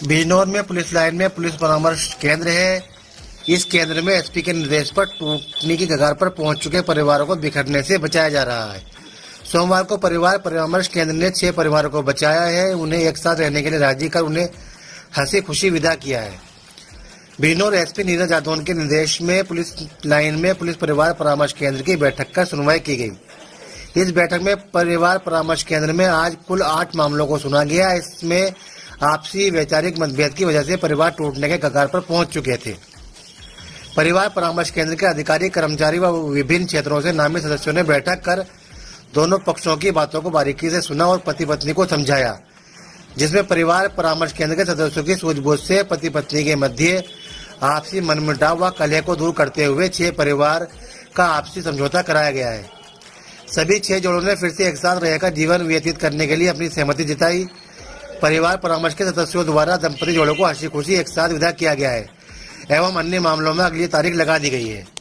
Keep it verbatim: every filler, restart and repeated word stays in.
बिजनौर में police line में police परामर्श केंद्र है। इस केंद्र में एसपी के निर्देश पर टूटने की कगार पर पहुंच चुके परिवारों को बिखरने से बचाया जा रहा है। सोमवार को परिवार परामर्श केंद्र ने छह परिवारों को बचाया है। उन्हें एक साथ रहने के लिए राजी कर उन्हें हंसी खुशी विदा किया है। बिजनौर एसपी नीरज जादौन के निर्देश में पुलिस लाइन में पुलिस परिवार परामर्श केंद्र की बैठक कर सुनवाई की गई। इस बैठक में परिवार परामर्श केंद्र में आज कुल आठ मामलों को सुना गया। इसमें आपसी वैचारिक मतभेद की वजह से परिवार टूटने के कगार पर पहुंच चुके थे। परिवार परामर्श केंद्र के अधिकारी, कर्मचारी व विभिन्न क्षेत्रों से नामित सदस्यों ने बैठक कर दोनों पक्षों की बातों को बारीकी से सुना और पति पत्नी को समझाया, जिसमें परिवार परामर्श केंद्र के सदस्यों की सूझबूझ से पति पत्नी के मध्य आपसी मनमुटाव व कलह को दूर करते हुए छह परिवार का आपसी समझौता कराया गया है। सभी छह जोड़ों ने फिर से एक साथ रहकर जीवन व्यतीत करने के लिए अपनी सहमति जताई। परिवार परामर्श के सदस्यों द्वारा दंपति जोड़ों को हंसी खुशी एक साथ विदा किया गया है एवं अन्य मामलों में अगली तारीख लगा दी गई है।